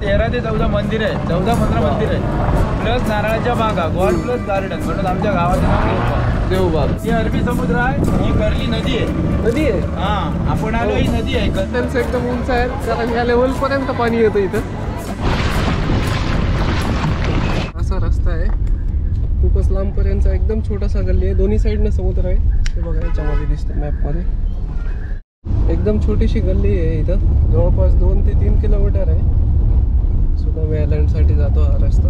13 ते 14 मंदिर आहे, 14-15 मंदिर आहे, प्लस नारळाच्या बागा, गॉड प्लस गार्डन, म्हणून आमच्या गावाचं नाव देवबाग. ही अरबी समुद्र आहे, ही कर्ली नदी आहे. हा, आपण आलो ही नदी आहे. त्यांचं एकदम उंच आहे, कारण या लेवल पर्यंत पाणी येतं इथं. असा रस्ता आहे, खूपच लांबपर्यंत, एकदम छोटासा गल्ली आहे, दोन्ही साईडनं समुद्र आहे. हे बघा याच्यामध्ये दिसतं मॅपमध्ये. एकदम छोटीशी गल्ली आहे इथं, जवळपास 2 ते 3 किलोमीटर आहे. सुनामी आयलंडसाठी जातो हा रस्ता.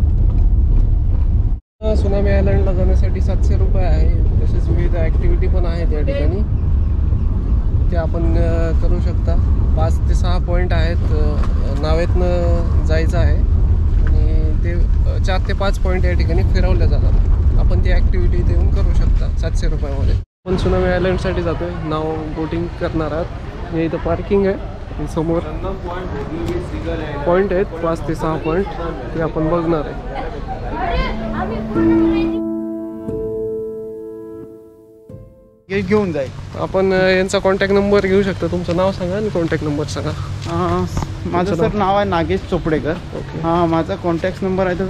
सुनामी आयलंडला जाण्यासाठी 700 रुपये आहे. तसेच विविध ॲक्टिव्हिटी पण आहेत या ठिकाणी, ते आपण करू शकता. 5 ते 6 पॉईंट आहेत, नावेतनं जायचं आहे आणि ते 4 ते 5 पॉईंट या ठिकाणी फिरवल्या जातात. आपण ती ॲक्टिव्हिटी इथे येऊन करू शकता 700 रुपयामध्ये. आपण सुनामी आयलंडसाठी जातो आहे, नाव बोटिंग करणार आहात. इथं पार्किंग आहे, समोर पॉईंट आहेत 5 ते 6 पॉईंट, ते आपण बघणार आहे. घेऊन जाईल. आपण यांचा कॉन्टॅक्ट नंबर घेऊ शकता. तुमचं नाव सांगा आणि कॉन्टॅक्ट नंबर सांगा. माझं सर नाव आहे नागेश चोपडेकर. हां, माझा कॉन्टॅक्ट नंबर आहे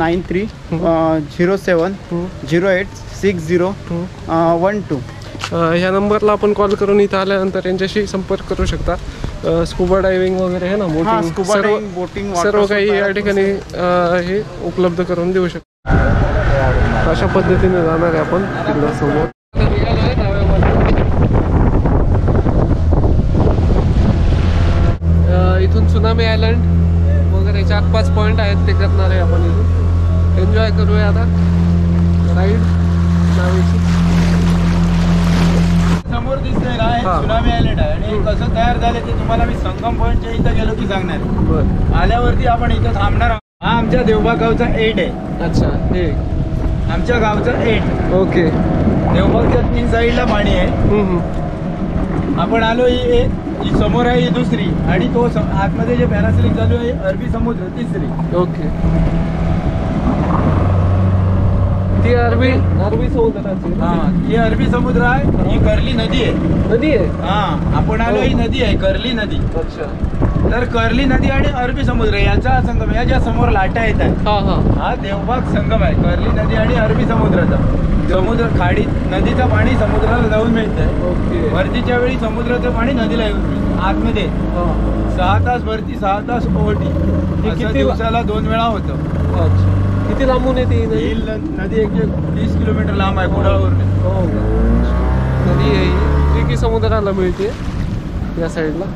9307086012. ह्या नंबरला आपण कॉल करून इथं आल्यानंतर यांच्याशी संपर्क करू शकता. स्कुबा डायव्हिंग वगैरे आहे ना, बोटिंग सर्व काही या ठिकाणी हे उपलब्ध करून देऊ शकतो. अशा पद्धतीने जाणार आहे आपण किल्ल्यासमोर. इथून सुनामी आयलंड वगैरे 4-5 पॉईंट आहेत, ते करणार आहे आपण. इथून एन्जॉय करूया आता राईड नावेची. समोर दिसतंय ना, हे सुनामी आयलंड आहे आणि कसं तयार झाले ते तुम्हाला मी संगम पॉईंटच्या इथं गेलो की सांगणार. बरं, आल्यावरती आपण इथं थांबणार आहोत. हा आमच्या देवबाग गावचा एंड आहे. अच्छा, हे आमच्या गावचा एंड. ओके. देवबागच्या 3 साईडला पाणी आहे. आपण आलो ही समोर आहे, ही दुसरी, आणि तो आतमध्ये जे पॅरासेलिंग चालू आहे अरबी समुद्र तिसरी. ओके. ती अरबी समुद्राची. हा, ही अरबी समुद्र आहे, ही कर्ली नदी आहे. हा, आपण आलो ही नदी आहे कर्ली नदी. अच्छा. तर कर्ली नदी आणि अरबी समुद्र याचा संगम, या ज्या समोर लाटा येत आहेत, हा देवबाग संगम आहे. कर्ली नदी आणि अरबी समुद्राचा समुद्र खाडी, नदीचं पाणी समुद्राला जाऊन मिळतंय. ओके. भरतीच्या वेळी समुद्राचं पाणी नदीला येऊन मिळतं आतमध्ये. 6 तास भरती, 6 तास ओहोटी, किती दिवसाला 2 वेळा होतं. अच्छा. किती लांबून येते ही नदी? 30 किलोमीटर लांब आहे कुडाळवरून. हो, नदी आहे ही, जी की समुद्राला मिळते या साईडला.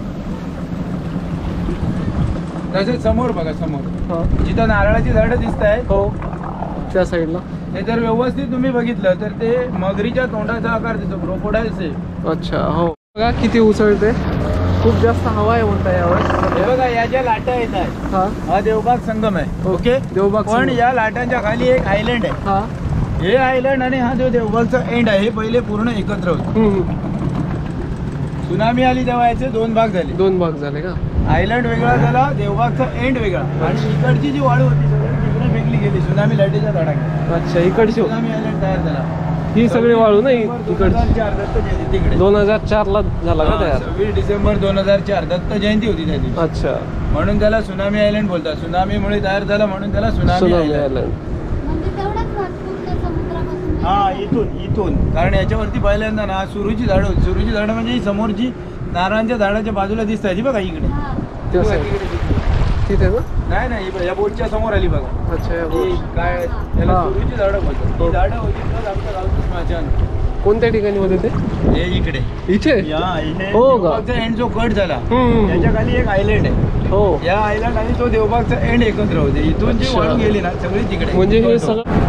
तसेच समोर बघा, समोर जिथं नारळाची झाडं दिसत आहेत, हो त्या साईडला, हे जर व्यवस्थित तुम्ही बघितलं तर ते मगरीच्या तोंडाचा आकार दिसतो, क्रोकोडाइल्स आहे. अच्छा, हो. बघा किती उसळते, खूप जास्त हवा आहे म्हणता यावर. हे बघा, या ज्या लाटा येत आहेत, हा देवबाग संगम आहे. ओके, देवबाग. पण या लाटांच्या खाली एक आयलंड आहे. हे आयलंड आणि हा जो देवबागचा एंड आहे, हे पहिले पूर्ण एकत्र होते. सुनामी आली तेव्हा याचे 2 भाग झाले. 2 भाग झाले का? आयलंड वेगळा झाला, देवबागचा एंड वेगळा, आणि इकडची जी वाळू होती सगळी तिकडे फेकली गेली सुनामी लाटेच्या तडाख्यात. अच्छा, इकडची सुनामी आयलंड तयार झाला. ही सगळी वाळू नाही इकडची. 2004 दत्त जयंती तिकडे 2004ला झाला का तयार? 26 डिसेंबर 2004 दत्त जयंती होती त्याची. अच्छा, म्हणून त्याला सुनामी आयलंड बोलतात. सुनामीमुळे तयार झाला म्हणून त्याला सुनामी आयलंड. हा, इथून कारण याच्यावरती पहिल्यांदा ना सुरूची झाडं होती. सुरूची झाडं म्हणजे ही समोरची नारळांच्या झाडाच्या बाजूला दिसत आहे बघा इकडे. तिथे ना? नाही, या बोटच्या समोर आली बघा. अच्छा, काय त्याला सुरूची झाडं बोलतात. ही झाडं होती आमच्या गावचं स्मशान. कोणत्या ठिकाणी होते ते? हे इकडे, इथे. हो का? एंड जो कट झाला त्याच्या खाली एक आयलंड आहे. हो, या आयलंड आणि तो देवबागचा एंड एकत्र होते. इथून जी वाळू गेली ना सगळी तिकडे. म्हणजे हे सगळं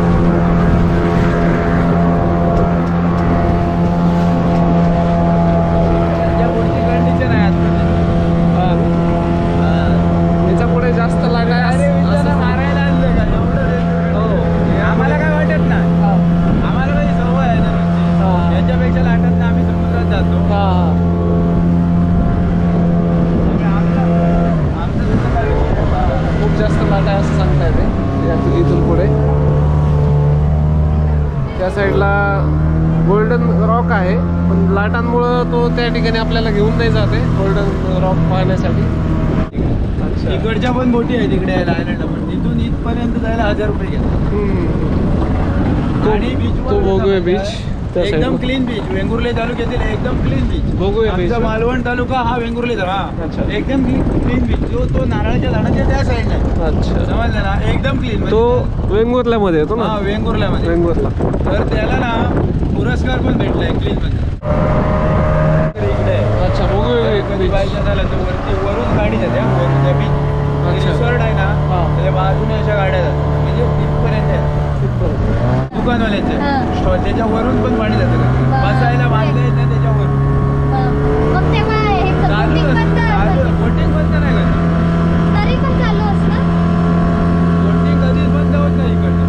त्या साईडला गोल्डन रॉक आहे, पण लाटांमुळं तो त्या ठिकाणी आपल्याला घेऊन नाही जाते गोल्डन रॉक पाहण्यासाठी. अच्छा. अच्छा. इकडच्या पण बोटी आहे तिकडे यायला आयलंडला पण तिथून इथपर्यंत जायला 1000 रुपये घेतात. आणि बीच तो भोगवे बीच एकदम क्लीन बीच. वेंगुर्ले तालुक्यातील एकदम क्लीन बीच. भोगवे बीच आमचा मालवण तालुका हा वेंगुर्लेचा. अच्छा. हा एकदम क्लीन बीच. तो नारळाच्या झाडाच्या त्या साईडला आहे. अच्छा. समजलं ना, एकदम क्लीन. तो वेंगुर्ल्यामध्ये येतो ना. हा वेंगुर्ल्यामध्ये. वेंगुर्ला. तर त्याला ना पुरस्कार पण भेटलाय क्लीन मध्ये. तर इकडे अच्छा. भोगवे कधी बीच. बायच्या झालं तर वरून गाडी जाते. वरून त्या बीच अच्छा. रिसॉर्ट आहे ना, हा. त्याच्या बाजूने अशा गाड्या जातात. म्हणजे तिथपर्यंत आहे. दुकानवाल्याचे स्टॉल त्याच्यावरून पण पाणी जातं का बसायला बांधले ना त्याच्यावर. मग तेव्हा हे boating बंद असेल. बोटिंग बंद नाही करत. तरी पण चालू असतं. बोटिंग कधीच बंद होत नाही इकडचं.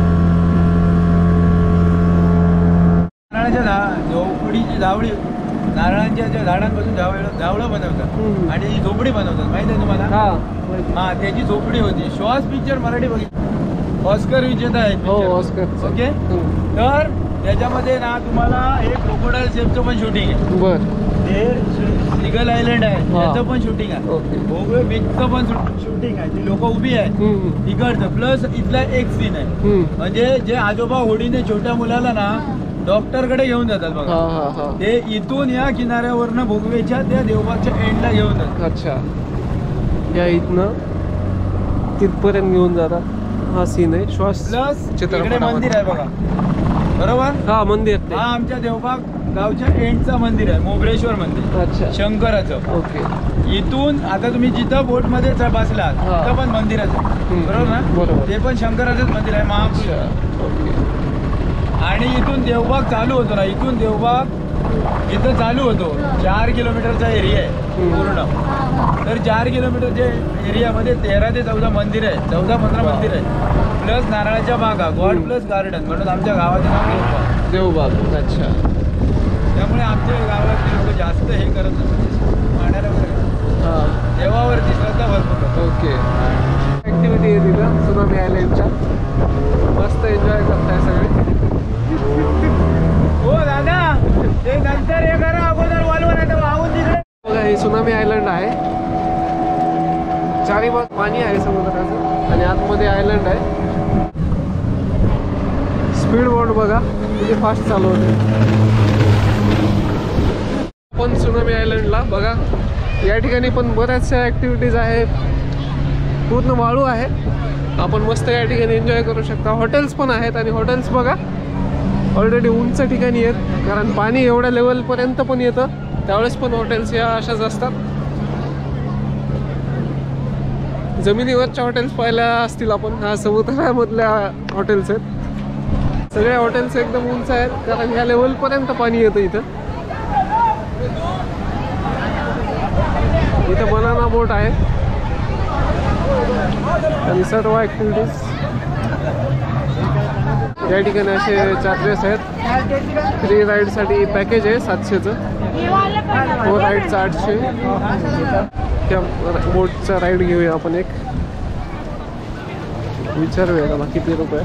नारळाच्या झोपडीची झावळी नारळांच्या ज्या झाडांपासून झावळं बनवतात आणि ही झोपडी बनवतात माहिती आहे तुम्हाला. हा त्याची झोपडी होती. श्वास पिक्चर मराठी बघितलं. ऑस्कर विजेता आहे हो picture. ऑस्कर. ओके. तर त्याच्यामध्ये ना तुम्हाला एक क्रोकोडाईल शेपचं पण शूटिंग आहे. बर. ते सिगल आयलंड आहे हा. त्याचं पण शूटिंग आहे. ओके. भोगवे बीचचं पण शूटिंग आहे. ती लोक उभी आहे इकडचं. प्लस इथला एक सीन आहे म्हणजे जे आजोबा होडीने छोट्या मुलाला ना डॉक्टर कडे घेऊन जातात बघा. ते इथून या किनाऱ्यावरनं भोगवेच्या त्या देवबागच्या एंडला घेऊन जातात. अच्छा. या इथनं तिथपर्यंत घेऊन जातात. हा सीन आहे. श्वास प्लस इकडे मंदिर आहे बघा. बरोबर. हा मंदिर ते. हा आमच्या देवबाग गावच्या एंडचा मंदिर आहे. मोगरेश्वर मंदिर. अच्छा. शंकराचं. ओके. इथून आता तुम्ही जिथं बोट मध्ये बसलात हा. तिथं पण मंदिराचं. बरोबर ना. बरोबर. ते पण शंकराचंच मंदिर आहे महापूर. ओके. आणि इथून देवबाग चालू होतो ना. इथून देवबाग इथं चालू होतो 4 किलोमीटरचा एरिया आहे पूर्ण. तर 4 किलोमीटरच्या एरियामध्ये 13 ते 14 मंदिर आहे. 14-15 मंदिर आहे. प्लस नारळाच्या बागा. गॉड प्लस गार्डन म्हणून आमच्या गावाचं नाव देवबाग. देवबाग. अच्छा. त्यामुळे आमच्या गावातले लोक जास्त हे करत नसतात पाण्याला वगैरे. हा. देवावरती श्रद्धा भरपूर करतात. ओके. ऍक्टिव्हिटी आहे तिथं सुनामी आयलंडच्या. मस्त एन्जॉय करताय सगळे. हो दादा ते नंतर हे करा अगोदर वालवर आहे वाहून तिकडे. बघा हे सुनामी आयलंड आहे. चारी बाग पाणी आहे समुद्राचं आणि आतमध्ये आयलंड आहे. स्पीड बोट बघा किती फास्ट चालू होते. पण सुनामी आयलंडला बघा या ठिकाणी पण बऱ्याचशा ॲक्टिव्हिटीज आहेत. पूर्ण वाळू आहे. आपण मस्त या ठिकाणी एन्जॉय करू शकता. हॉटेल्स पण आहेत आणि हॉटेल्स बघा ऑलरेडी उंच ठिकाणी आहेत कारण पाणी एवढ्या लेवलपर्यंत पण येतं. त्यावेळेस पण हॉटेल्स या अशाच असतात. जमिनीवरच्या हॉटेल्स पाहिल्या असतील आपण. हा समुद्रामधल्या हॉटेल्स आहेत. सगळ्या हॉटेल्स एकदम उंच आहेत कारण ह्या लेवलपर्यंत पाणी येतं इथं. इथं बनाना बोट आहे आणि सर्व ॲक्टिव्हिटीज या ठिकाणी असे चार्जेस आहेत. 3 राईडसाठी पॅकेज आहे 700चं. 4 राईडचं 800. त्या बोटचा राईड घेऊया आपण एक. विचारूया त्याला किती रुपये.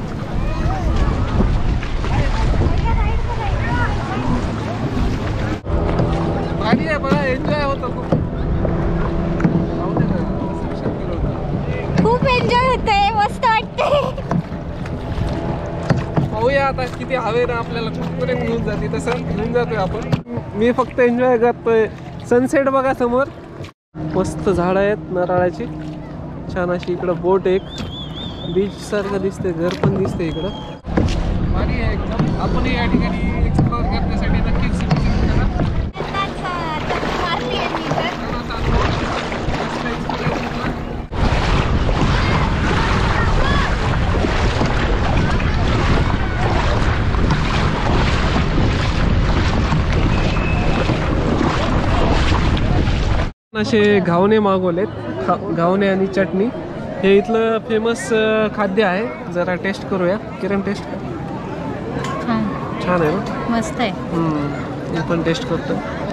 भारी आहे बघा. एन्जॉय होतं खूप एन्जॉय होतंय. मस्त वाटतंय. पाहूया आता किती हवे ना आपल्याला कुठपर्यंत घेऊन जाते तसं घेऊन जातोय आपण. मी फक्त एन्जॉय करतोय. सनसेट बघा समोर. मस्त झाडं आहेत नारळाची. छान अशी इकडं बोट एक बीच सारखं दिसते. घर पण दिसते इकडं. भारी आहे एकदम. आपण या ठिकाणी एक्सप्लोअर करण्यासाठी नक्कीच असे घावणे मागवलेत. घावणे आणि चटणी. हे इथलं फेमस खाद्य आहे. जरा टेस्ट करूया. किरण टेस्ट छान आहे ना. मस्त आहे. मी पण टेस्ट करतो.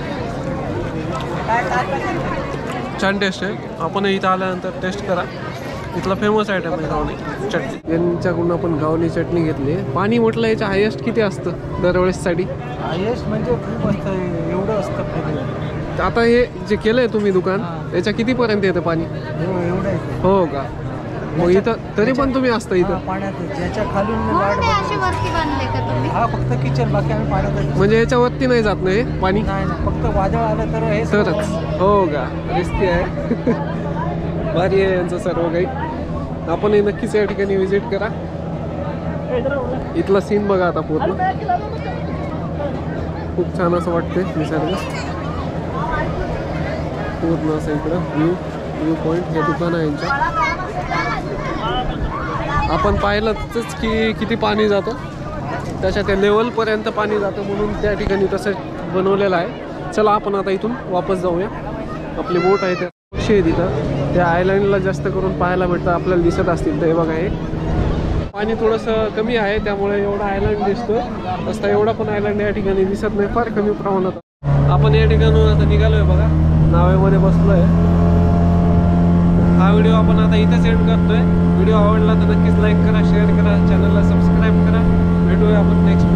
छान टेस्ट आहे. आपण इथं आल्यानंतर टेस्ट करा. इथला फेमस आयटम आहे घावणे चटणी. यांच्याकडून आपण घावणे चटणी घेतली. पाणी म्हटलं याच्या हायेस्ट किती असतं दरवेळेससाठी? हायेस्ट म्हणजे खूप असतं. एवढं असतं आता हे जे केलंय तुम्ही दुकान याच्या किती पर्यंत येतं पाणी? हो का? मग इथं तरी पण तुम्ही असता इथं पाण्यात ज्याच्या खालून म्हणून हे असे वरती बांधले का तुम्ही? हा फक्त किचन, बाकी आम्ही पाण्यात म्हणजे याच्यावरती नाही जात नाही पाणी नाही ना, फक्त वादळ आलं तर हे तरच. हो का? रिस्की आहे. भारी आहे यांचं सर्व काही. आपणही नक्कीच या ठिकाणी विजिट करा. इथला सीन बघा आता पूर्ण खूप छान असं वाटतंय निसर्ग पूर्ण असं इकडं व्ह्यू पॉईंट हे दुकान आहे यांच्या. आपण पाहिलंच की किती पाणी जातं त्याच्या त्या लेवलपर्यंत पाणी जातं म्हणून त्या ठिकाणी तसं बनवलेलं आहे. चला आपण आता इथून वापस जाऊया. आपली बोट आहे त्या पक्षी आहे तिथं त्या आयलँडला जास्त करून पाहायला भेटतं. आपल्याला दिसत असतील तर हे बघा हे पाणी थोडंसं कमी आहे त्यामुळे एवढा आयलँड दिसतो. रस्ता एवढा पण आयलँड या ठिकाणी दिसत नाही, फार कमी प्रमाणात. आपण या ठिकाणून आता निघालोय बघा, नावेमध्ये बसलोय. हा व्हिडिओ आपण आता इथेच एंड करतोय. व्हिडिओ आवडला तर नक्कीच लाईक करा, शेअर करा, चॅनलला सबस्क्राईब करा. भेटूया आपण नेक्स्ट